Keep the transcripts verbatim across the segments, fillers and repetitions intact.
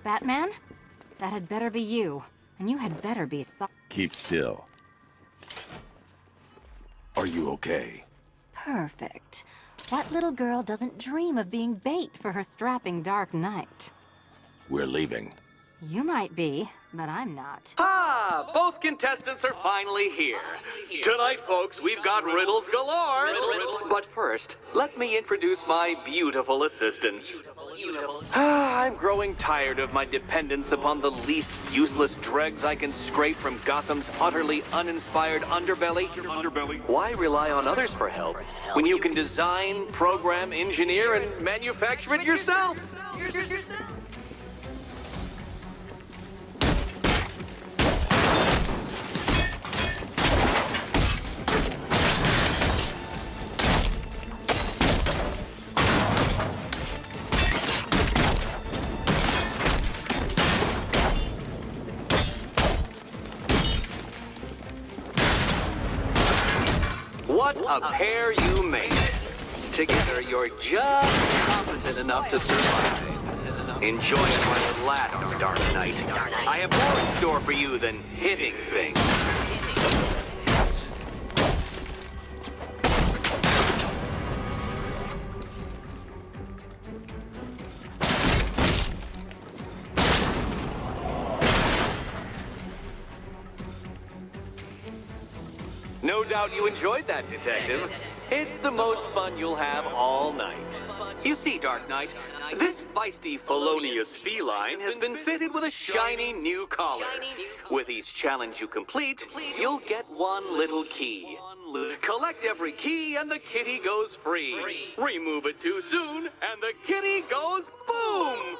Batman? That had better be you. And you had better be so- Keep still. Are you okay? Perfect. What little girl doesn't dream of being bait for her strapping Dark Knight? We're leaving. You might be, but I'm not. Ah, both contestants are finally here. Tonight, folks, we've got riddles galore. But first, let me introduce my beautiful assistants. Ah, I'm growing tired of my dependence upon the least useless dregs I can scrape from Gotham's utterly uninspired underbelly. Underbelly. Why rely on others for help when you can design, program, engineer, and manufacture it yourself? What a pair you made. Together, you're just competent enough to survive. Enjoy it while it lasts, Dark Knight. I have more in store for you than hitting things. No doubt you enjoyed that, Detective. It's the most fun you'll have all night. You see, Dark Knight, this feisty, felonious feline has been fitted with a shiny new collar. With each challenge you complete, you'll get one little key. Collect every key and the kitty goes free. Remove it too soon and the kitty goes boom!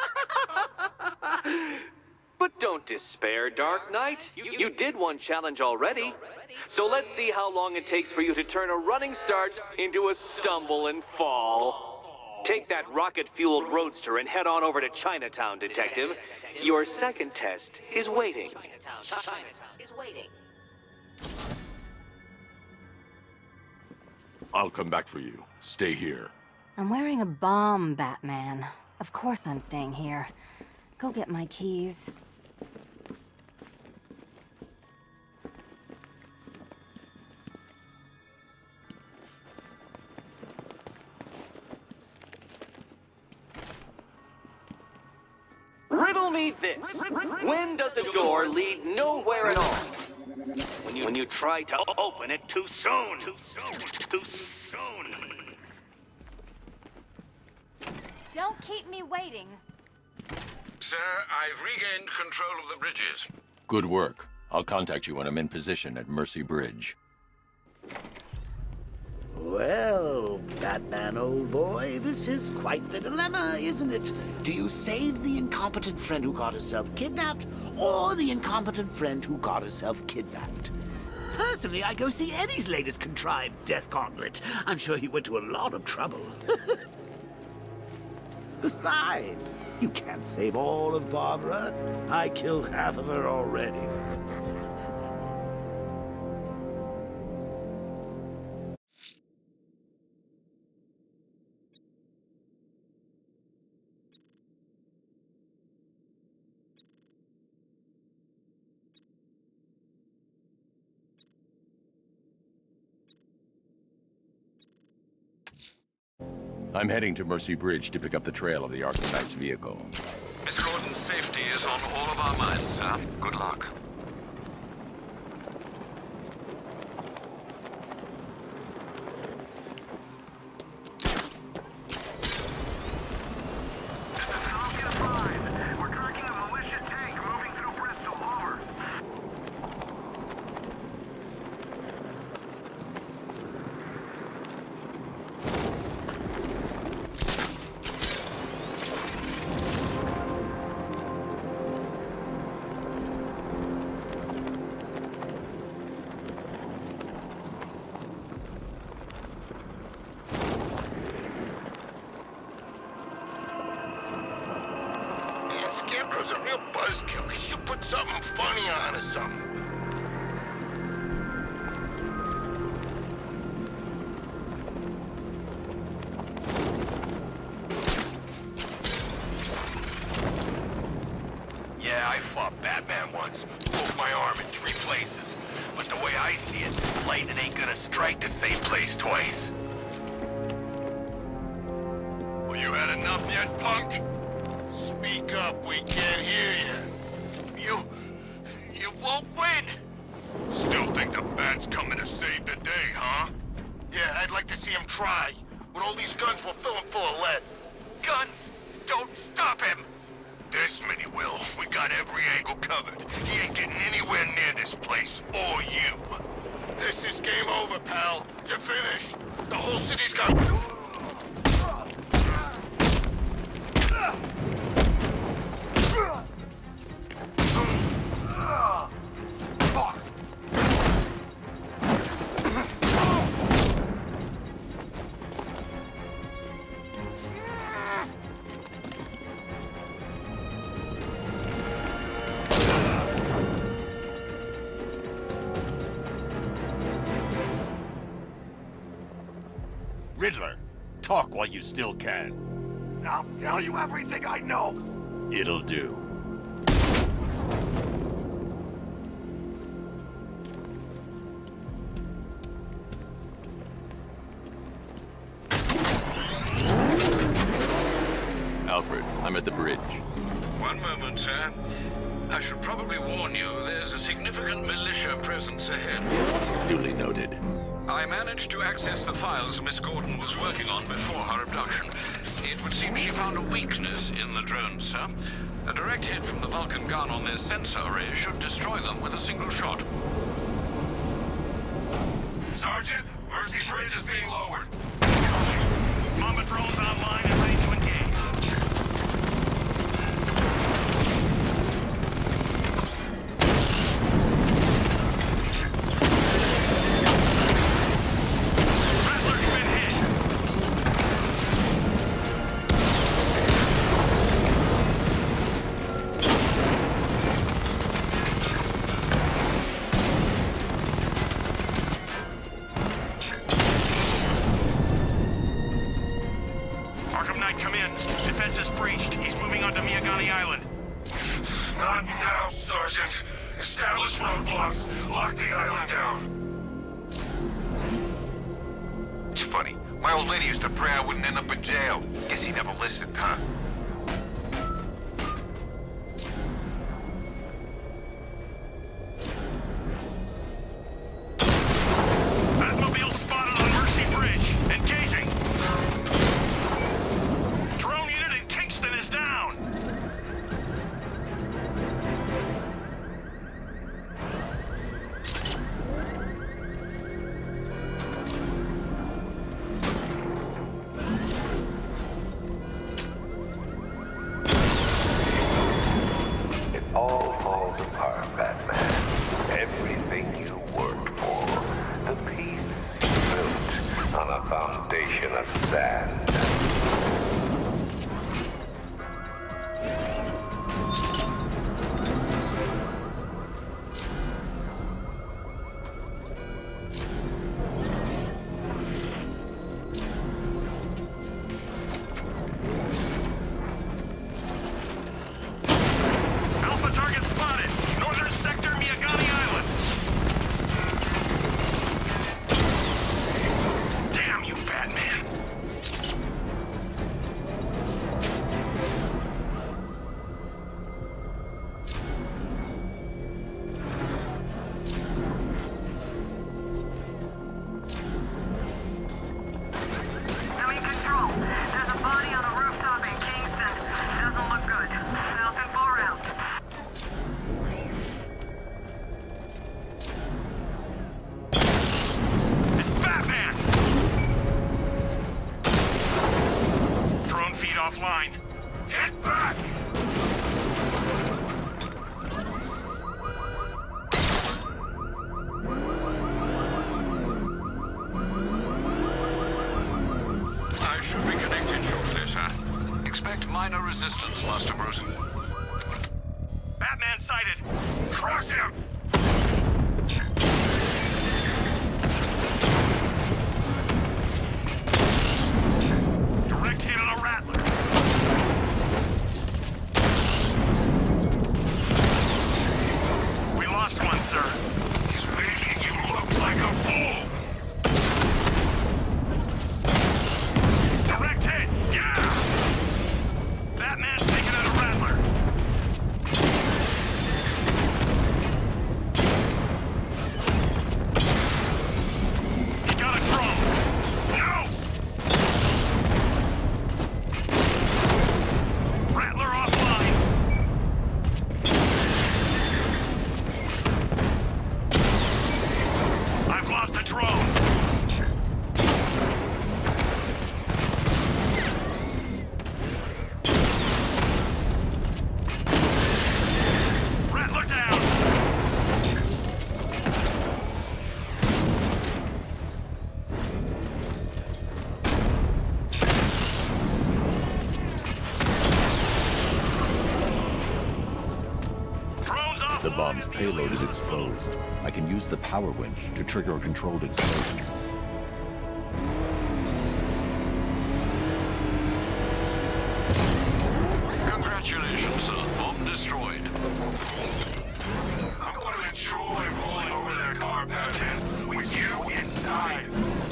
But don't despair, Dark Knight. You, you did one challenge already. So let's see how long it takes for you to turn a running start into a stumble and fall. Take that rocket-fueled roadster and head on over to Chinatown, Detective. Your second test is waiting. Chinatown is waiting. I'll come back for you. Stay here. I'm wearing a bomb, Batman. Of course I'm staying here. Go get my keys. Riddle me this. When does a door lead nowhere at all? When you, when you try to open it too soon. Too soon. Too soon. Don't keep me waiting. Sir, I've regained control of the bridges. Good work. I'll contact you when I'm in position at Mercy Bridge. Well, Batman, old boy, this is quite the dilemma, isn't it? Do you save the incompetent friend who got herself kidnapped, or the incompetent friend who got herself kidnapped? Personally, I'd go see Eddie's latest contrived death gauntlet. I'm sure he went to a lot of trouble. Besides, you can't save all of Barbara. I killed half of her already. I'm heading to Mercy Bridge to pick up the trail of the Arkham Knight's vehicle. Miss Gordon's safety is on all of our minds, sir. Good luck. Scarecrow's a real buzzkill. He should put something funny on or something. once. Broke my arm in three places. But the way I see it, lightning ain't gonna strike the same place twice. Well, you had enough yet, punk? Speak up, we can't hear you. You... you won't win! Still think the Bat's coming to save the day, huh? Yeah, I'd like to see him try. With all these guns, we'll fill him full of lead. Guns! Don't stop him! This many will. We got every angle covered. He ain't getting anywhere near this place, or you. This is game over, pal. You're finished. The whole city's got... Riddler, talk while you still can. I'll tell you everything I know. It'll do. Alfred, I'm at the bridge. One moment, sir. I should probably warn you, there's a significant militia presence ahead. Duly noted. I managed to access the files Miss Gordon was working on before her abduction. It would seem she found a weakness in the drones, sir. A direct hit from the Vulcan gun on their sensor array should destroy them with a single shot. Sergeant, Mercy Bridge is being lowered. Mama drones online and ready to engage. Arkham Knight, come in. Defense is breached. He's moving onto Miyagani Island. Not now, Sergeant. Establish roadblocks. Lock the island down. It's funny. My old lady used to pray I wouldn't end up in jail. Guess he never listened, huh? Batmobile spotted on Mercy Bridge. Engaging. Drone unit in Kingston is down. It all falls apart, Batman. Everything you worked for. The peace you built on a foundation of sand. Alpha target spotted. Northern sector, Miyagani Island. Damn you, Batman. Doing control. There's a body on a rooftop in Kingston. Doesn't look good. Falcon four out. It's Batman. Drone feed offline. Get back! I should be connected shortly, sir. Expect minor resistance, Master Bruce. Batman sighted. Crush him! Direct hit on a Rattler. bomb's payload is exposed. I can use the power winch to trigger a controlled explosion. Congratulations, sir. Bomb destroyed. I'm going to enjoy rolling over that car, Batman, with you inside.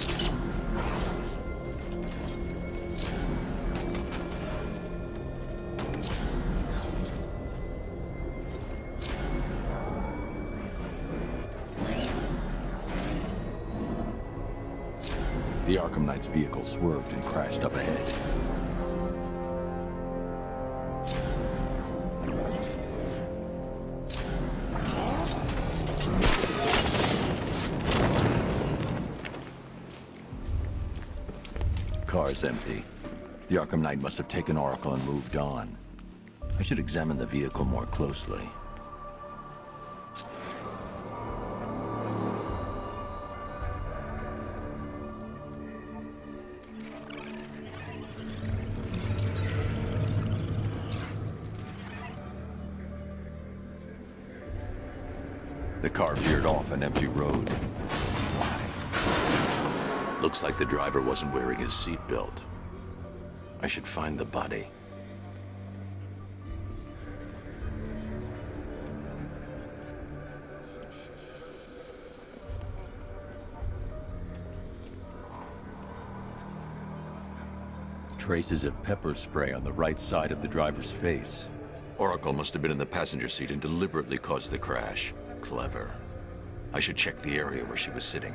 The Arkham Knight's vehicle swerved and crashed up ahead. Car's empty. The Arkham Knight must have taken Oracle and moved on. I should examine the vehicle more closely. The car veered off an empty road. Why? Looks like the driver wasn't wearing his seatbelt. I should find the body. Traces of pepper spray on the right side of the driver's face. Oracle must have been in the passenger seat and deliberately caused the crash. Clever. I should check the area where she was sitting.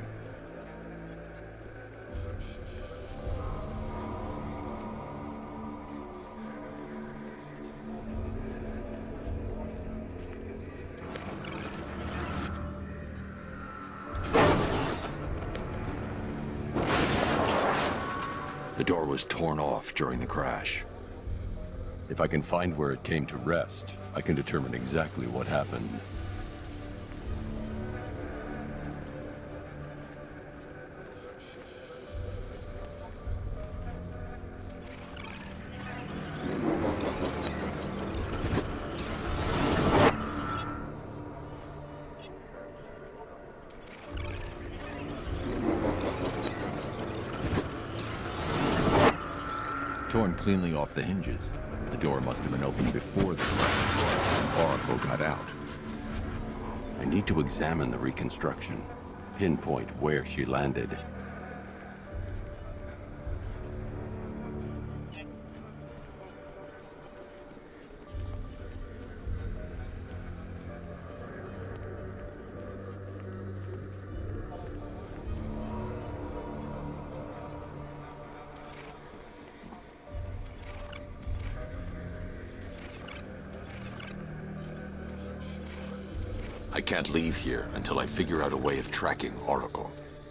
The door was torn off during the crash. If I can find where it came to rest, I can determine exactly what happened. Torn cleanly off the hinges. The door must have been opened before the crash, and Oracle got out. I need to examine the reconstruction, pinpoint where she landed. I can't leave here until I figure out a way of tracking Oracle.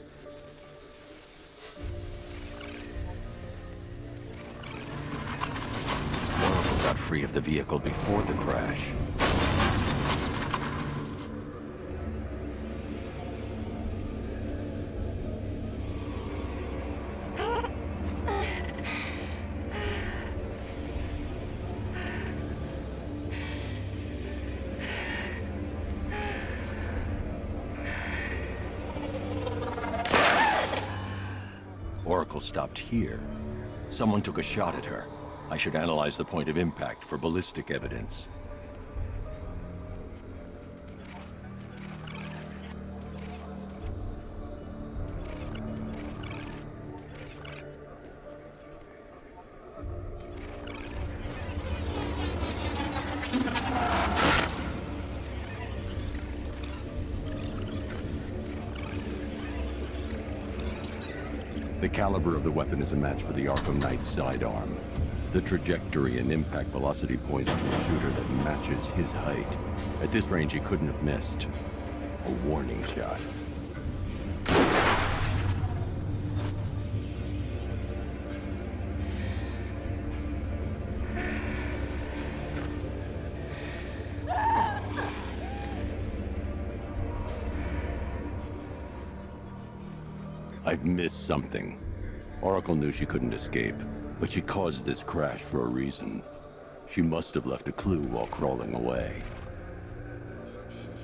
Oracle got free of the vehicle before the crash. Oracle stopped here. Someone took a shot at her. I should analyze the point of impact for ballistic evidence. The caliber of the weapon is a match for the Arkham Knight's sidearm. The trajectory and impact velocity points to a shooter that matches his height. At this range, he couldn't have missed. A warning shot. I've missed something. Oracle knew she couldn't escape, but she caused this crash for a reason. She must have left a clue while crawling away.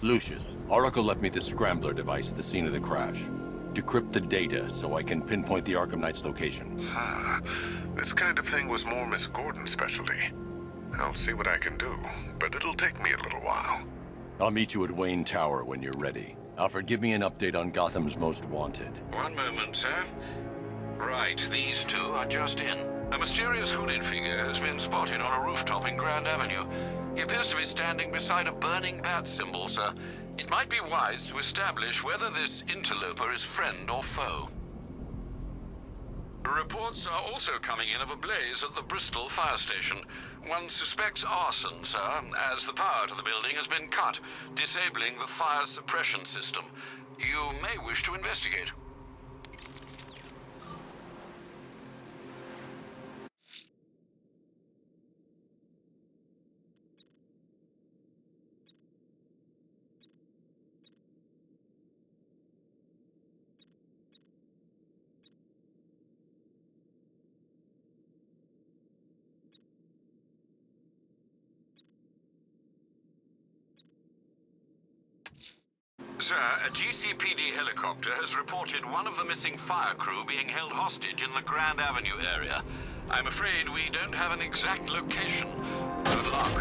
Lucius, Oracle left me the scrambler device at the scene of the crash. Decrypt the data so I can pinpoint the Arkham Knight's location. Huh. This kind of thing was more Miss Gordon's specialty. I'll see what I can do, but it'll take me a little while. I'll meet you at Wayne Tower when you're ready. Alfred, give me an update on Gotham's Most Wanted. One moment, sir. Right, these two are just in. A mysterious hooded figure has been spotted on a rooftop in Grand Avenue. He appears to be standing beside a burning bat symbol, sir. It might be wise to establish whether this interloper is friend or foe. Reports are also coming in of a blaze at the Bristol fire station. One suspects arson, sir, as the power to the building has been cut, disabling the fire suppression system. You may wish to investigate. Sir, a G C P D helicopter has reported one of the missing fire crew being held hostage in the Grand Avenue area. I'm afraid we don't have an exact location. Good luck.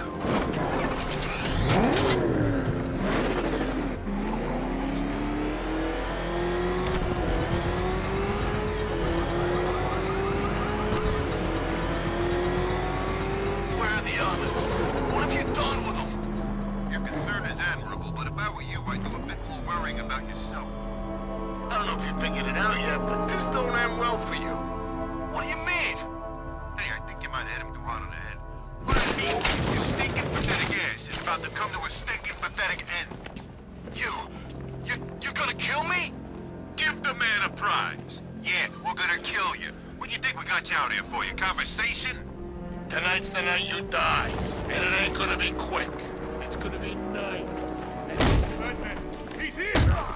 Where are the others? What have you done with them? Your concern is admirable, but if I were you, I'd do a bit more worrying about yourself. I don't know if you figured it out yet, but this don't end well for you. What do you mean? Hey, I think you might hit him too hard on the head. What I mean, your stinking pathetic ass is about to come to a stinking pathetic end. You, you, you're gonna kill me? Give the man a prize. Yeah, we're gonna kill you. What do you think we got you out here for? Your conversation? Tonight's the night you die, and it ain't gonna be quick. It's gonna be nice. Batman, he's here!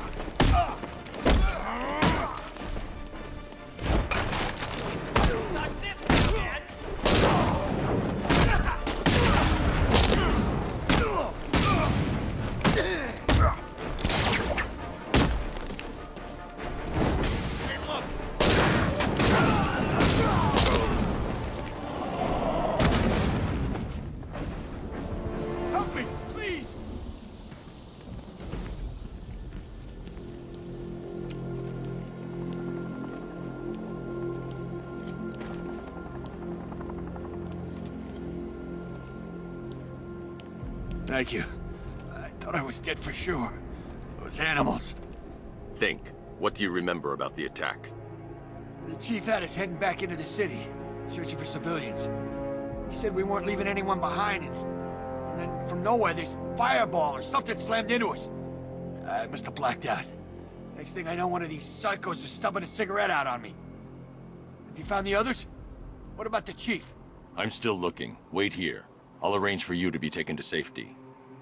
Not this again! Help me, please! Thank you. I thought I was dead for sure. Those animals. Think. What do you remember about the attack? The chief had us heading back into the city, searching for civilians. He said we weren't leaving anyone behind, and, and then from nowhere, this fireball or something slammed into us. I must have blacked out. Next thing I know, one of these psychos is stubbing a cigarette out on me. Have you found the others? What about the chief? I'm still looking. Wait here. I'll arrange for you to be taken to safety.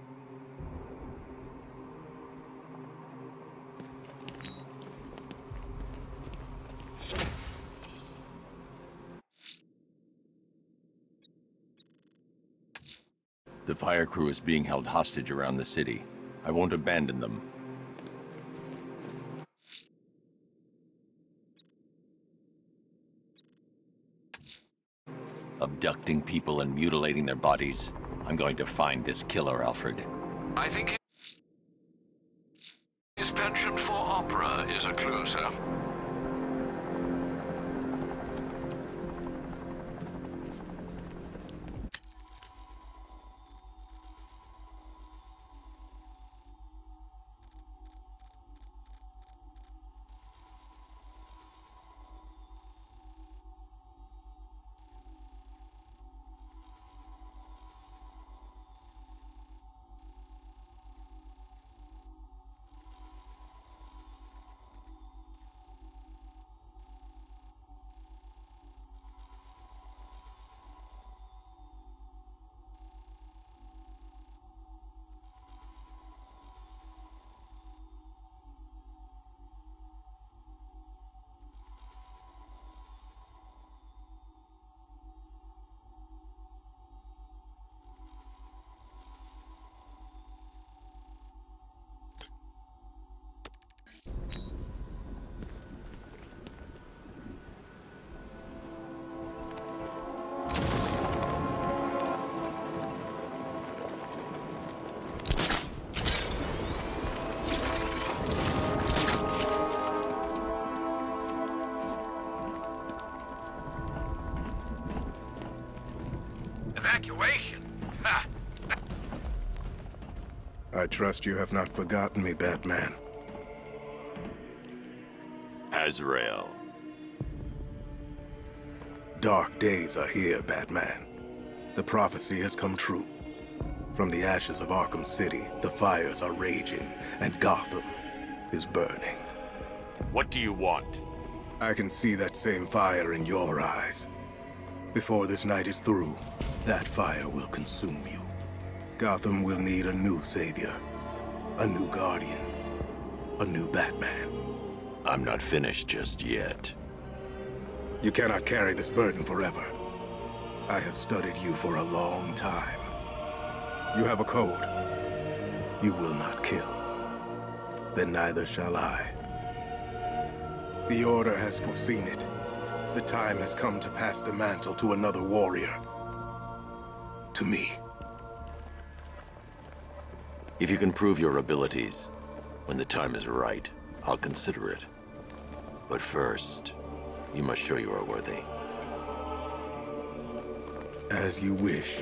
The fire crew is being held hostage around the city. I won't abandon them. Abducting people and mutilating their bodies. I'm going to find this killer, Alfred. I think his penchant for opera is a clue, sir. evacuation? Ha! I trust you have not forgotten me, Batman. Azrael. Dark days are here, Batman. The prophecy has come true. From the ashes of Arkham City, the fires are raging, and Gotham is burning. What do you want? I can see that same fire in your eyes. Before this night is through, that fire will consume you. Gotham will need a new savior, a new guardian, a new Batman. I'm not finished just yet. You cannot carry this burden forever. I have studied you for a long time. You have a code. You will not kill. Then neither shall I. The Order has foreseen it. The time has come to pass the mantle to another warrior. To me. If you can prove your abilities, when the time is right, I'll consider it. But first, you must show you are worthy. As you wish.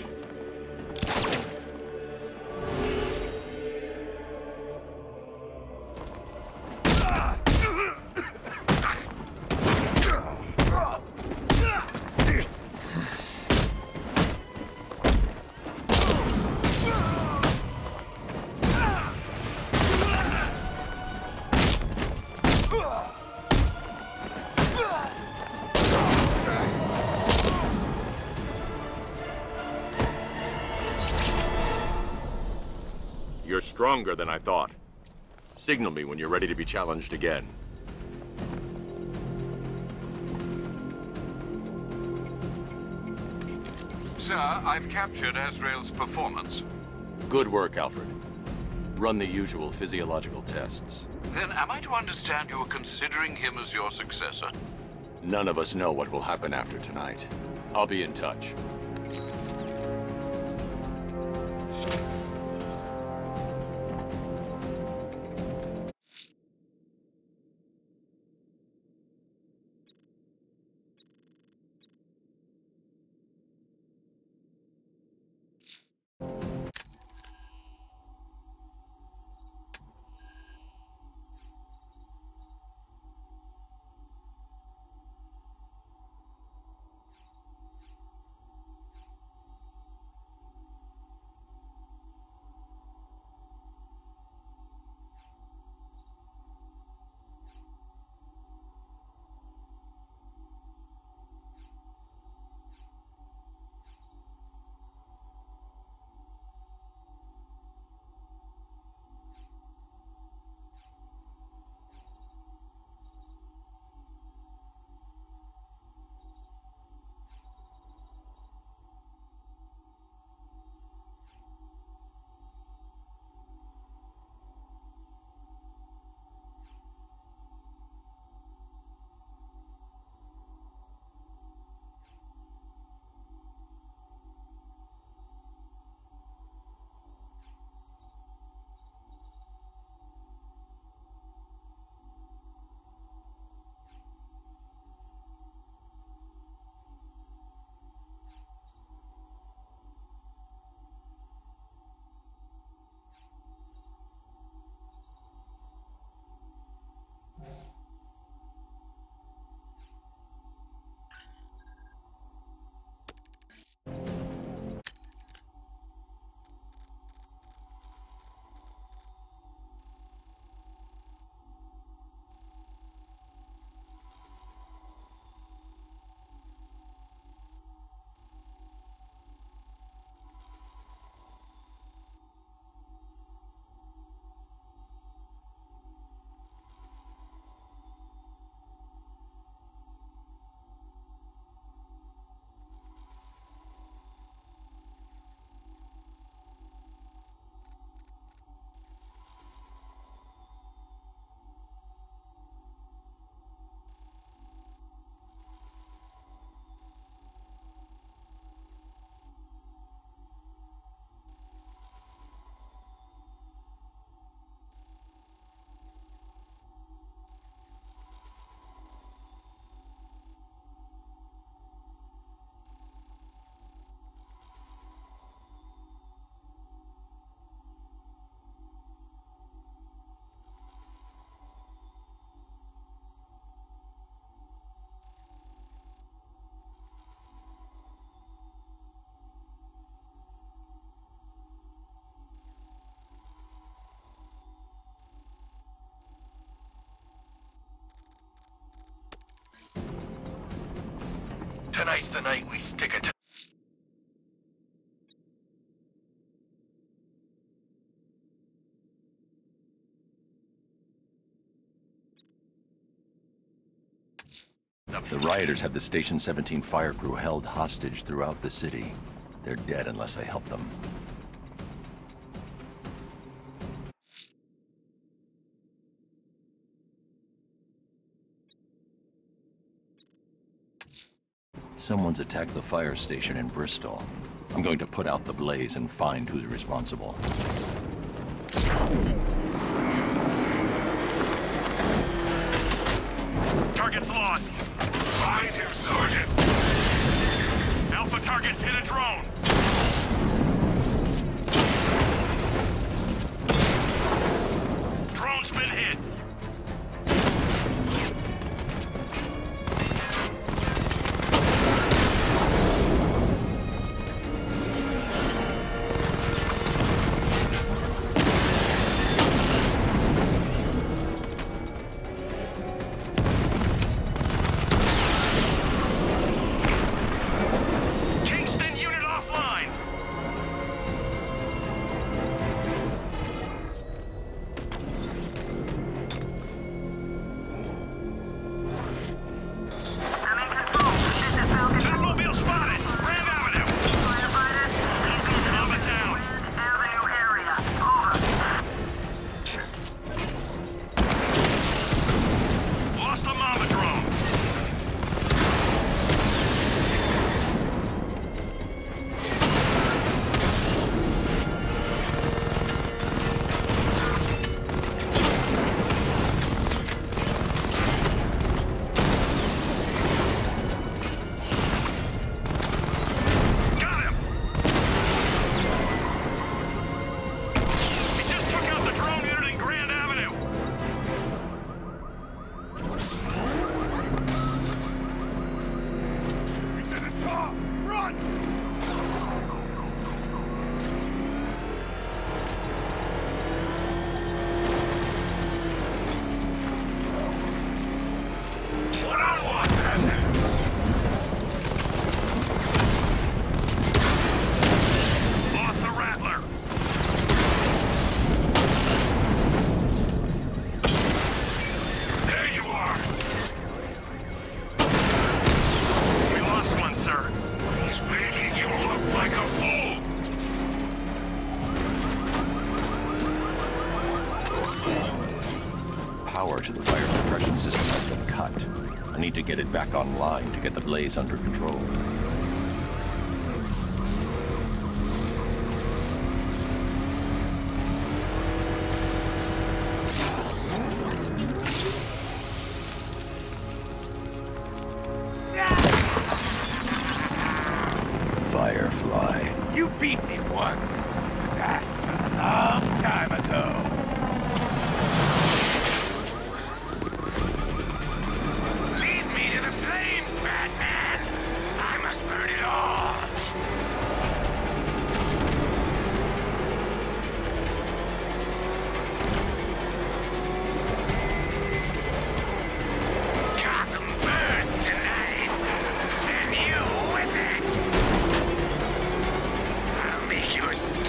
You're stronger than I thought. Signal me when you're ready to be challenged again. Sir, I've captured Azrael's performance. Good work, Alfred. Run the usual physiological tests. Then am I to understand you are considering him as your successor? None of us know what will happen after tonight. I'll be in touch. Tonight's the night we stick it to... The rioters have the Station seventeen fire crew held hostage throughout the city. They're dead unless they help them. Someone's attacked the fire station in Bristol. I'm going to put out the blaze and find who's responsible. Target's lost. Find him, Sergeant! Alpha target's hit a drone. Drone's been hit. Power to the fire suppression system has been cut. I need to get it back online to get the blaze under control. Firefly. You beat me once. That's a long time ago. Lead me to the flames, Batman. I must burn it all. Gotham burns tonight, and you with it. I'll make your skin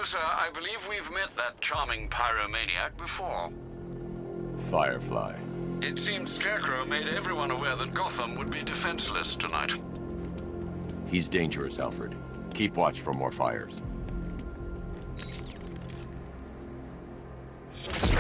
sir, I believe we've met that charming pyromaniac before. Firefly. It seems Scarecrow made everyone aware that Gotham would be defenseless tonight. He's dangerous, Alfred. Keep watch for more fires.